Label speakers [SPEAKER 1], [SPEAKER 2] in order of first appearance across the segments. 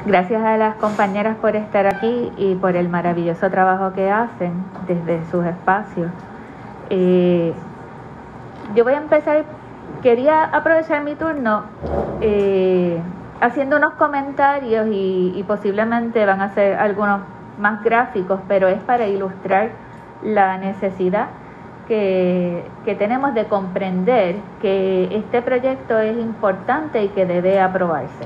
[SPEAKER 1] Gracias a las compañeras por estar aquí y por el maravilloso trabajo que hacen desde sus espacios. Yo voy a empezar, quería aprovechar mi turno haciendo unos comentarios y posiblemente van a ser algunos más gráficos, pero es para ilustrar la necesidad que tenemos de comprender que este proyecto es importante y que debe aprobarse.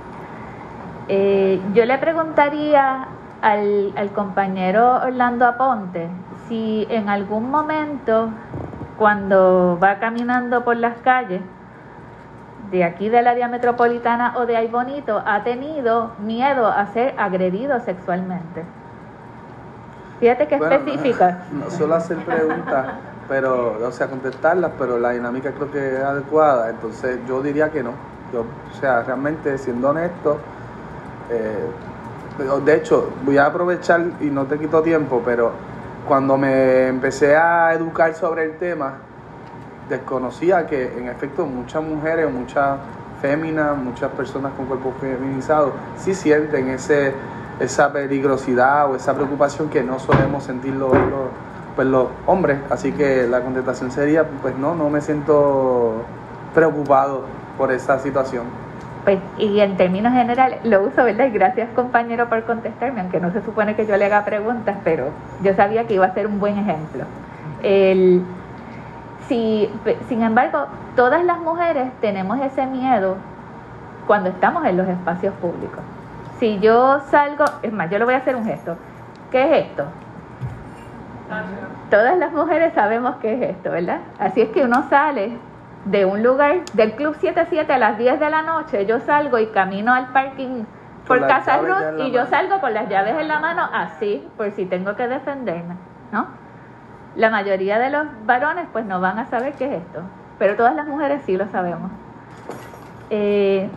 [SPEAKER 1] Yo le preguntaría al compañero Orlando Aponte si en algún momento, cuando va caminando por las calles de aquí del área metropolitana o de Ay Bonito, ha tenido miedo a ser agredido sexualmente. Fíjate que específica.
[SPEAKER 2] No suelo hacer preguntas, pero, o sea, contestarlas, pero la dinámica creo que es adecuada, entonces yo diría que no. Yo, o sea, realmente, siendo honesto, de hecho, voy a aprovechar y no te quito tiempo, pero cuando me empecé a educar sobre el tema, desconocía que en efecto muchas mujeres, muchas féminas, muchas personas con cuerpos feminizados sí sienten esa peligrosidad o esa preocupación que no solemos sentir los hombres. Así que la contestación sería, pues no me siento preocupado por esa situación.
[SPEAKER 1] Pues, y en términos generales lo uso, ¿verdad? Y gracias, compañero, por contestarme, aunque no se supone que yo le haga preguntas, pero yo sabía que iba a ser un buen ejemplo. Sin embargo, todas las mujeres tenemos ese miedo cuando estamos en los espacios públicos. Si yo salgo, es más, yo le voy a hacer un gesto. ¿Qué es esto? Todas las mujeres sabemos qué es esto, ¿verdad? Así es que uno sale de un lugar, del Club 77 a las 10 de la noche, yo salgo y camino al parking por Casa Ruth y yo salgo con las llaves en la mano así, por si tengo que defenderme, ¿no? La mayoría de los varones pues no van a saber qué es esto, pero todas las mujeres sí lo sabemos. Es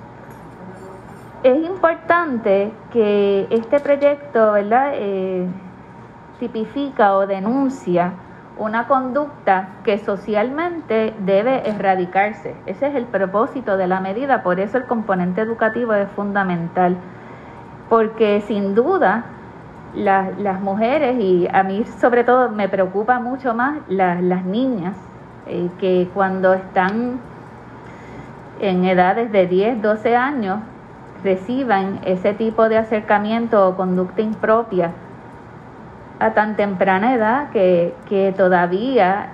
[SPEAKER 1] importante que este proyecto, ¿verdad?, tipifica o denuncia una conducta que socialmente debe erradicarse. Ese es el propósito de la medida, por eso el componente educativo es fundamental, porque sin duda las mujeres, y a mí sobre todo me preocupa mucho más las niñas, que cuando están en edades de 10, 12 años reciban ese tipo de acercamiento o conducta impropia a tan temprana edad que todavía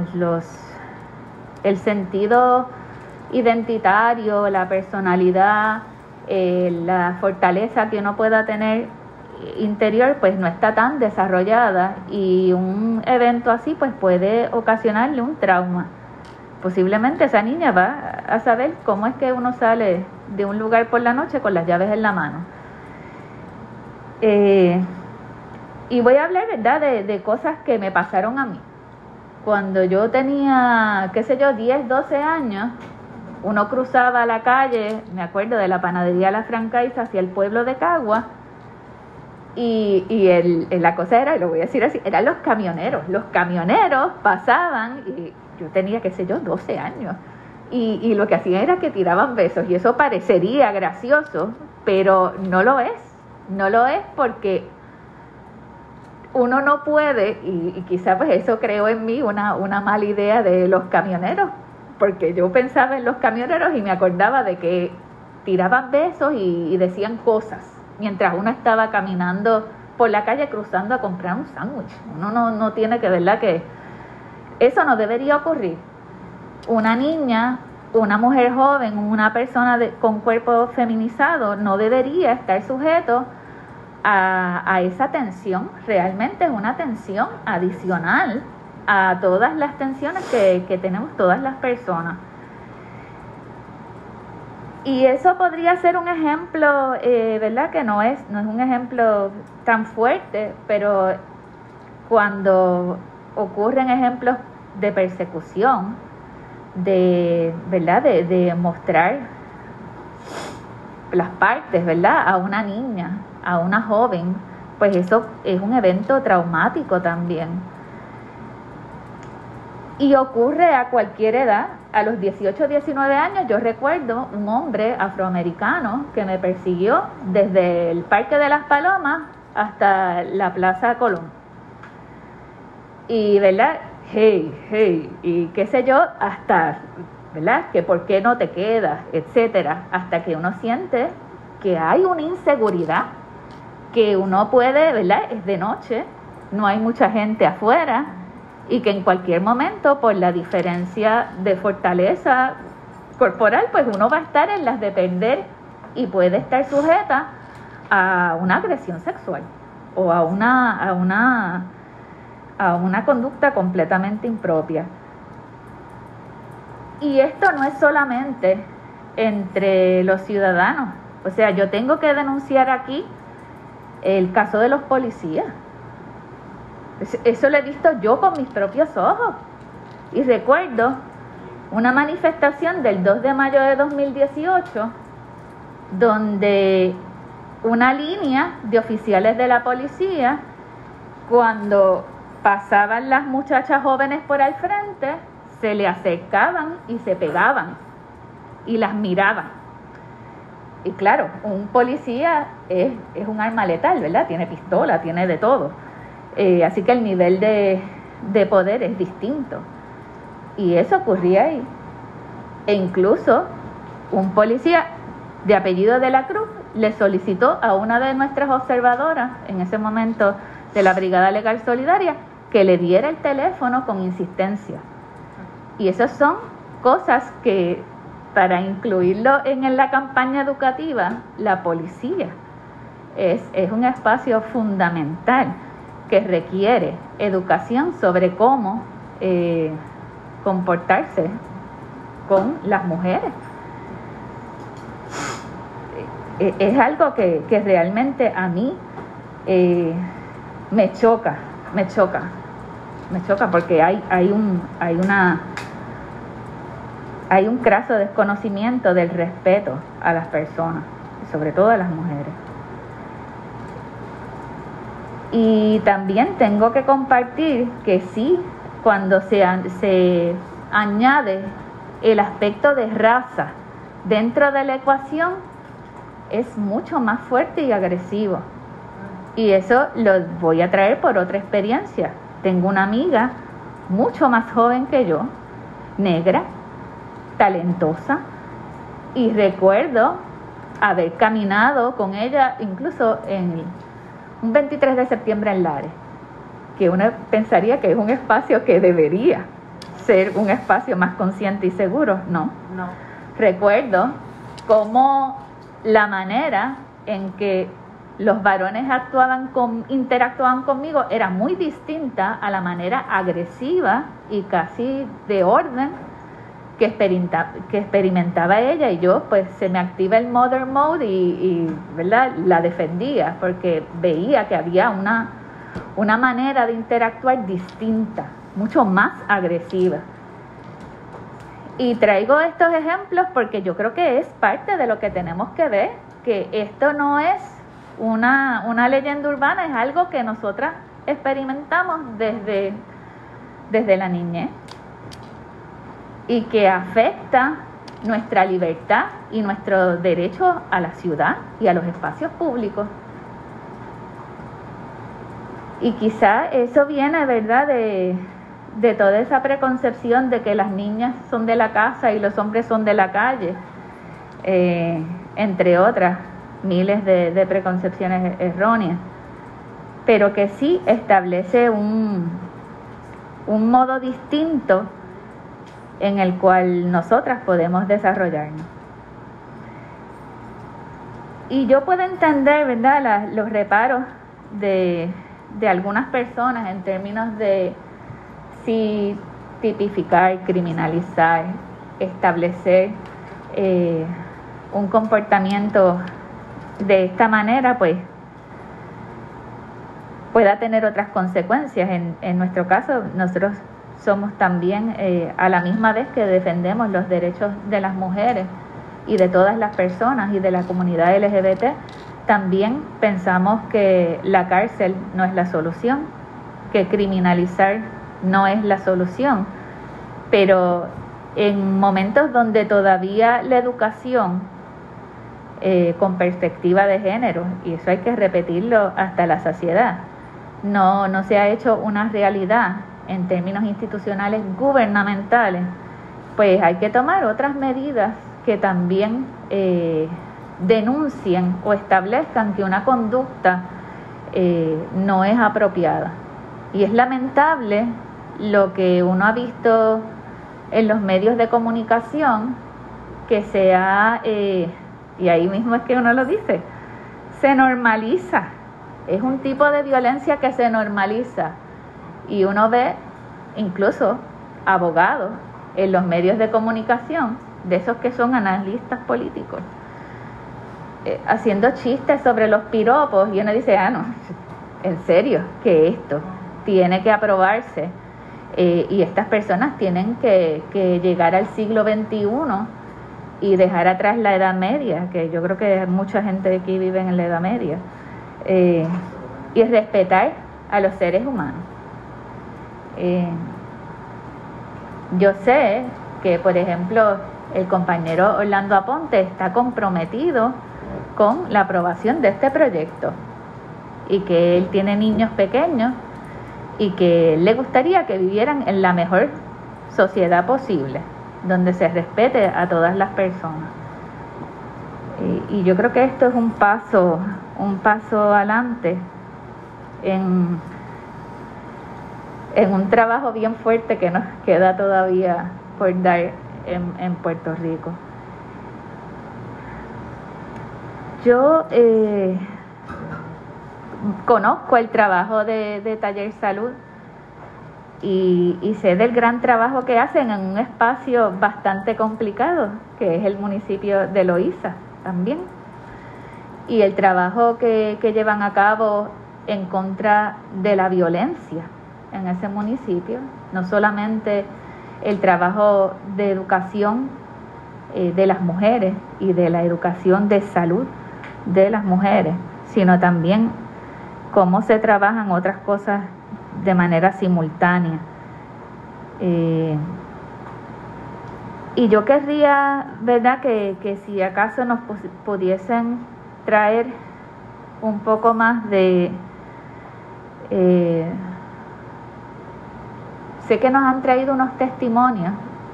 [SPEAKER 1] el sentido identitario, la personalidad, la fortaleza que uno pueda tener interior pues no está tan desarrollada, y un evento así pues puede ocasionarle un trauma. Posiblemente esa niña va a saber cómo es que uno sale de un lugar por la noche con las llaves en la mano. Y voy a hablar, ¿verdad?, de cosas que me pasaron a mí. Cuando yo tenía, 10, 12 años, uno cruzaba la calle, me acuerdo, de la panadería La Francais hacia el pueblo de Cagua, y la cosa era, lo voy a decir así, eran los camioneros. Los camioneros pasaban, y yo tenía, 12 años, y lo que hacían era que tiraban besos, y eso parecería gracioso, pero no lo es. No lo es porque uno no puede, y quizá pues eso creó en mí una mala idea de los camioneros, porque yo pensaba en los camioneros y me acordaba de que tiraban besos y decían cosas mientras uno estaba caminando por la calle cruzando a comprar un sándwich. Uno no tiene que, ¿verdad?, que eso no debería ocurrir. Una niña, una mujer joven, una persona con cuerpo feminizado no debería estar sujeto a esa tensión. Realmente es una tensión adicional a todas las tensiones que tenemos todas las personas. Y eso podría ser un ejemplo, ¿verdad?, que no es un ejemplo tan fuerte, pero cuando ocurren ejemplos de persecución, ¿verdad?, de mostrar las partes, ¿verdad?, a una niña, a una joven, pues eso es un evento traumático también. Y ocurre a cualquier edad. a los 18 o 19 años yo recuerdo un hombre afroamericano que me persiguió desde el Parque de las Palomas hasta la Plaza Colón. Y, ¿verdad? Hey, y qué sé yo, hasta, ¿verdad? Que por qué no te quedas, etcétera, hasta que uno siente que hay una inseguridad, que uno puede, ¿verdad? Es de noche, no hay mucha gente afuera, y que en cualquier momento, por la diferencia de fortaleza corporal, pues uno va a estar en las de perder y puede estar sujeta a una agresión sexual o a una conducta completamente impropia. Y esto no es solamente entre los ciudadanos. O sea, yo tengo que denunciar aquí el caso de los policías. Eso lo he visto yo con mis propios ojos. Y recuerdo una manifestación del 2 de mayo de 2018, donde una línea de oficiales de la policía, cuando pasaban las muchachas jóvenes por al frente, se le acercaban y se pegaban y las miraban. Y claro, un policía es un arma letal, ¿verdad? Tiene pistola, tiene de todo. Así que el nivel de poder es distinto. Y eso ocurría ahí. E incluso un policía de apellido de la Cruz le solicitó a una de nuestras observadoras, en ese momento de la Brigada Legal Solidaria, que le diera el teléfono con insistencia. Y esas son cosas que, para incluirlo en la campaña educativa, la policía es un espacio fundamental que requiere educación sobre cómo comportarse con las mujeres. Es algo que realmente a mí me choca porque hay un craso desconocimiento del respeto a las personas, sobre todo a las mujeres. Y también tengo que compartir que sí, cuando se añade el aspecto de raza dentro de la ecuación, es mucho más fuerte y agresivo. Y eso lo voy a traer por otra experiencia. Tengo una amiga mucho más joven que yo, negra, talentosa, y recuerdo haber caminado con ella incluso en un 23 de septiembre en Lares, que uno pensaría que es un espacio que debería ser un espacio más consciente y seguro. No. Recuerdo cómo la manera en que los varones interactuaban conmigo era muy distinta a la manera agresiva y casi de orden que experimentaba ella, y yo pues se me activa el mother mode y ¿verdad? La defendía porque veía que había una manera de interactuar distinta, mucho más agresiva. Y traigo estos ejemplos porque yo creo que es parte de lo que tenemos que ver, que esto no es una leyenda urbana, es algo que nosotras experimentamos desde la niñez y que afecta nuestra libertad y nuestro derecho a la ciudad y a los espacios públicos. Y quizá eso viene, ¿verdad?, de toda esa preconcepción de que las niñas son de la casa y los hombres son de la calle, entre otras miles de preconcepciones erróneas, pero que sí establece un modo distinto en el cual nosotras podemos desarrollarnos. Y yo puedo entender, ¿verdad?, los reparos de algunas personas en términos de si tipificar, criminalizar, establecer un comportamiento de esta manera, pues pueda tener otras consecuencias. En nuestro caso, nosotros somos también, a la misma vez que defendemos los derechos de las mujeres y de todas las personas y de la comunidad LGBT, también pensamos que la cárcel no es la solución, que criminalizar no es la solución, pero en momentos donde todavía la educación con perspectiva de género, y eso hay que repetirlo hasta la saciedad, no se ha hecho una realidad en términos institucionales gubernamentales, pues hay que tomar otras medidas que también denuncien o establezcan que una conducta no es apropiada. Y es lamentable lo que uno ha visto en los medios de comunicación, que se ha, y ahí mismo es que uno lo dice, se normaliza. Es un tipo de violencia que se normaliza. Y uno ve incluso abogados en los medios de comunicación, de esos que son analistas políticos, haciendo chistes sobre los piropos, y uno dice, no, en serio, que esto tiene que aprobarse, y estas personas tienen que llegar al siglo XXI y dejar atrás la Edad Media, que yo creo que mucha gente de aquí vive en la Edad Media, y respetar a los seres humanos. Yo sé que, por ejemplo, el compañero Orlando Aponte está comprometido con la aprobación de este proyecto, y que él tiene niños pequeños y que le gustaría que vivieran en la mejor sociedad posible, donde se respete a todas las personas. Y yo creo que esto es un paso adelante en un trabajo bien fuerte que nos queda todavía por dar en Puerto Rico. Yo conozco el trabajo de Taller Salud y sé del gran trabajo que hacen en un espacio bastante complicado, que es el municipio de Loíza también, y el trabajo que llevan a cabo en contra de la violencia en ese municipio, no solamente el trabajo de educación de las mujeres y de la educación de salud de las mujeres, sino también cómo se trabajan otras cosas de manera simultánea. Y yo querría, ¿verdad?, que si acaso nos pudiesen traer un poco más de... sé que nos han traído unos testimonios,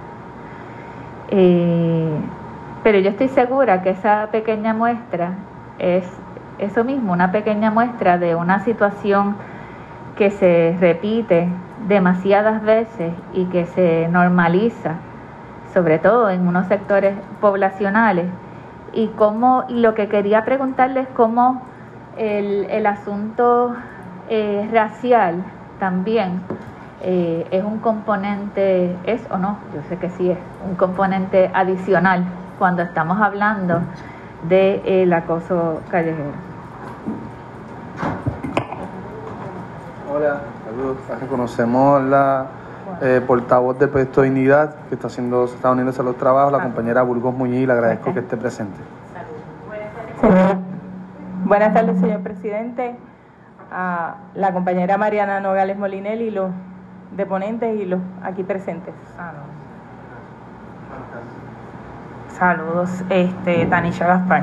[SPEAKER 1] pero yo estoy segura que esa pequeña muestra es eso mismo, una pequeña muestra de una situación que se repite demasiadas veces y que se normaliza, sobre todo en unos sectores poblacionales, y lo que quería preguntarles, cómo el asunto racial también es un componente, ¿es o no? Yo sé que sí es un componente adicional cuando estamos hablando del acoso callejero.
[SPEAKER 2] Hola, saludos. Reconocemos la portavoz del Proyecto de Dignidad que se está uniéndose a los trabajos, la compañera Burgos Muñiz, y le agradezco que esté presente.
[SPEAKER 3] Buenas tardes, señor presidente, a la compañera Mariana Nogales Molinelli, los deponentes y los aquí presentes. Saludos, Tanisha Gaspar.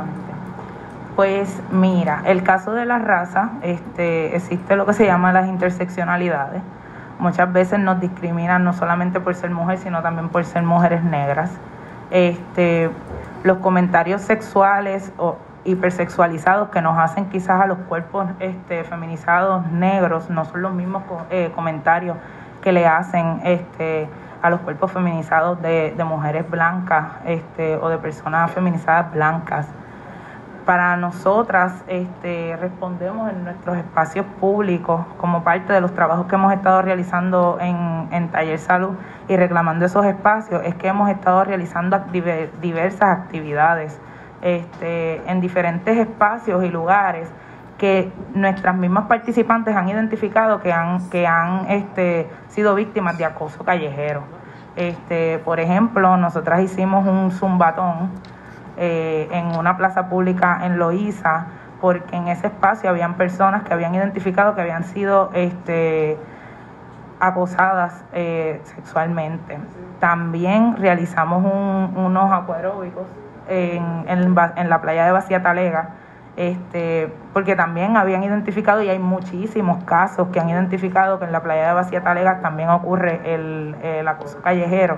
[SPEAKER 3] Pues mira, el caso de la raza, existe lo que se llama las interseccionalidades. Muchas veces nos discriminan no solamente por ser mujer, sino también por ser mujeres negras. Los comentarios sexuales o hipersexualizados que nos hacen quizás a los cuerpos feminizados negros no son los mismos comentarios que le hacen a los cuerpos feminizados de mujeres blancas o de personas feminizadas blancas. Para nosotras respondemos en nuestros espacios públicos como parte de los trabajos que hemos estado realizando en Taller Salud y reclamando esos espacios, es que hemos estado realizando diversas actividades en diferentes espacios y lugares que nuestras mismas participantes han identificado que han sido víctimas de acoso callejero. Por ejemplo, nosotras hicimos un zumbatón en una plaza pública en Loíza, porque en ese espacio habían personas que habían identificado que habían sido acosadas sexualmente. También realizamos unos acuaróbicos en la playa de Vacía Talega, porque también habían identificado, y hay muchísimos casos que han identificado que en la playa de Vacía Talega también ocurre el acoso callejero.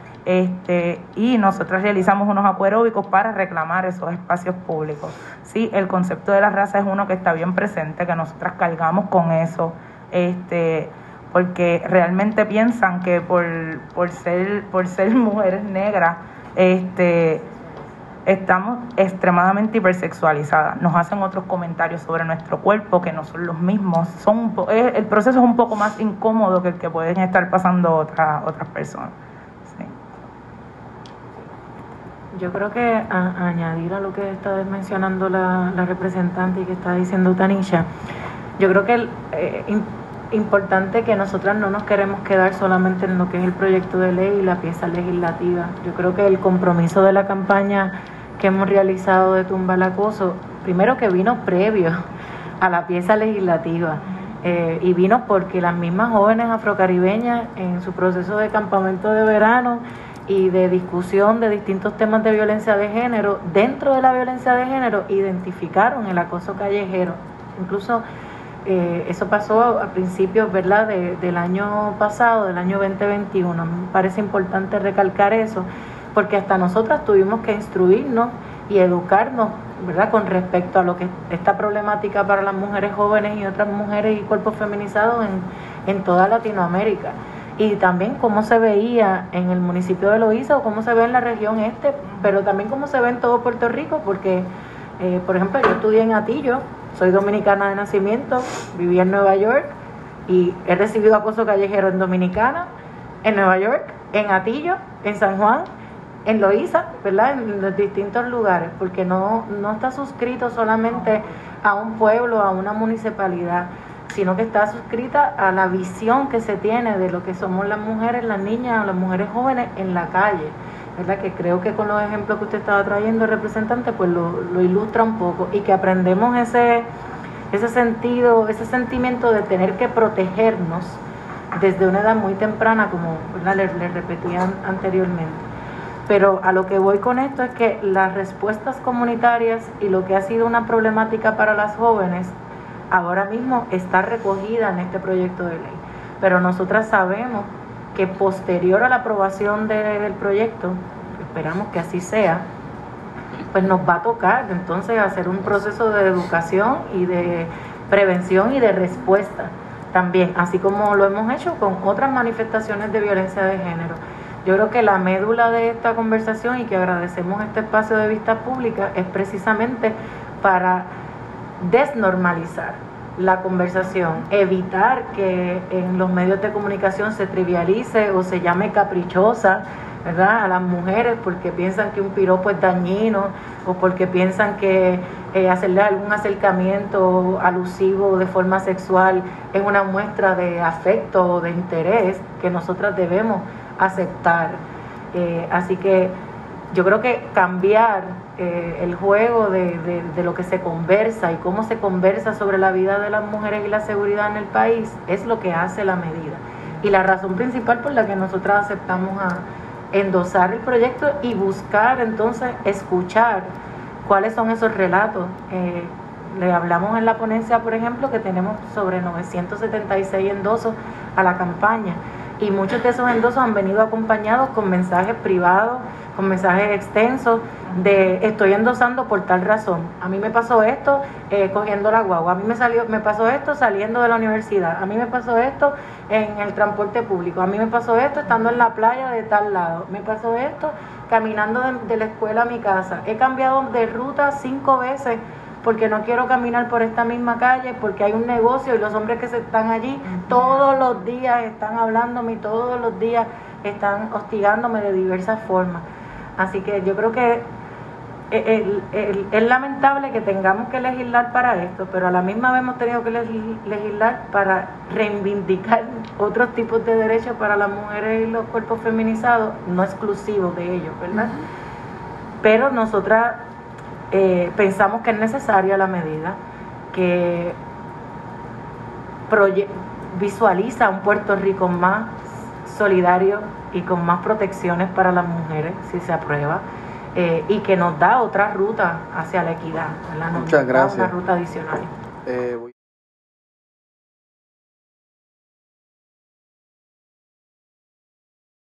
[SPEAKER 3] Y nosotros realizamos unos acuaróbicos para reclamar esos espacios públicos. Sí, el concepto de la raza es uno que está bien presente, que nosotras cargamos con eso, porque realmente piensan que por ser mujeres negras, estamos extremadamente hipersexualizadas. Nos hacen otros comentarios sobre nuestro cuerpo que no son los mismos. El proceso es un poco más incómodo que el que pueden estar pasando otras personas. Sí.
[SPEAKER 4] Yo creo que añadir a lo que está mencionando la representante y que está diciendo Tanisha, yo creo que importante que nosotras no nos queremos quedar solamente en lo que es el proyecto de ley y la pieza legislativa. Yo creo que el compromiso de la campaña que hemos realizado de Tumba el Acoso, primero que vino previo a la pieza legislativa, y vino porque las mismas jóvenes afrocaribeñas en su proceso de campamento de verano y de discusión de distintos temas de violencia de género, dentro de la violencia de género identificaron el acoso callejero. Incluso eso pasó a principios, ¿verdad?, del año pasado, del año 2021. Me parece importante recalcar eso, porque hasta nosotras tuvimos que instruirnos y educarnos, ¿verdad?, con respecto a lo que esta problemática para las mujeres jóvenes y otras mujeres y cuerpos feminizados en toda Latinoamérica. Y también cómo se veía en el municipio de Loíza o cómo se ve en la región pero también cómo se ve en todo Puerto Rico, porque, por ejemplo, yo estudié en Atillo, soy dominicana de nacimiento, viví en Nueva York y he recibido acoso callejero en Dominicana, en Nueva York, en Atillo, en San Juan, en Loíza, ¿verdad?, en los distintos lugares, porque no está suscrito solamente a un pueblo, a una municipalidad, sino que está suscrita a la visión que se tiene de lo que somos las mujeres, las niñas, las mujeres jóvenes en la calle, ¿verdad?, que creo que con los ejemplos que usted estaba trayendo, representante, pues lo ilustra un poco, y que aprendemos ese sentimiento de tener que protegernos desde una edad muy temprana, como, ¿verdad?, les repetía anteriormente. Pero a lo que voy con esto es que las respuestas comunitarias y lo que ha sido una problemática para las jóvenes ahora mismo está recogida en este proyecto de ley. Pero nosotras sabemos que posterior a la aprobación del proyecto, esperamos que así sea, pues nos va a tocar entonces hacer un proceso de educación y de prevención y de respuesta también, así como lo hemos hecho con otras manifestaciones de violencia de género. Yo creo que la médula de esta conversación, y que agradecemos este espacio de vista pública, es precisamente para desnormalizar la conversación, evitar que en los medios de comunicación se trivialice o se llame caprichosa, ¿verdad?, a las mujeres porque piensan que un piropo es dañino o porque piensan que hacerle algún acercamiento alusivo de forma sexual es una muestra de afecto o de interés que nosotras debemos aceptar. Así que yo creo que cambiar el juego de lo que se conversa y cómo se conversa sobre la vida de las mujeres y la seguridad en el país es lo que hace la medida. Y la razón principal por la que nosotras aceptamos a endosar el proyecto y buscar entonces escuchar cuáles son esos relatos. Le hablamos en la ponencia, por ejemplo, que tenemos sobre 976 endosos a la campaña, y muchos de esos endosos han venido acompañados con mensajes privados, con mensajes extensos de estoy endosando por tal razón, a mí me pasó esto cogiendo la guagua, a mí me pasó esto saliendo de la universidad, a mí me pasó esto en el transporte público, a mí me pasó esto estando en la playa de tal lado, me pasó esto caminando de la escuela a mi casa, he cambiado de ruta 5 veces porque no quiero caminar por esta misma calle, porque hay un negocio y los hombres que se están allí todos los días están hablándome y todos los días están hostigándome de diversas formas. Así que yo creo que es lamentable que tengamos que legislar para esto, pero a la misma vez hemos tenido que legislar para reivindicar otros tipos de derechos para las mujeres y los cuerpos feminizados, no exclusivos de ellos, ¿verdad? Pero nosotras pensamos que es necesaria la medida, que visualiza un Puerto Rico más solidario y con más protecciones para las mujeres, si se aprueba, y que nos da otra ruta hacia la equidad, ¿verdad? Muchas gracias. Da una ruta adicional.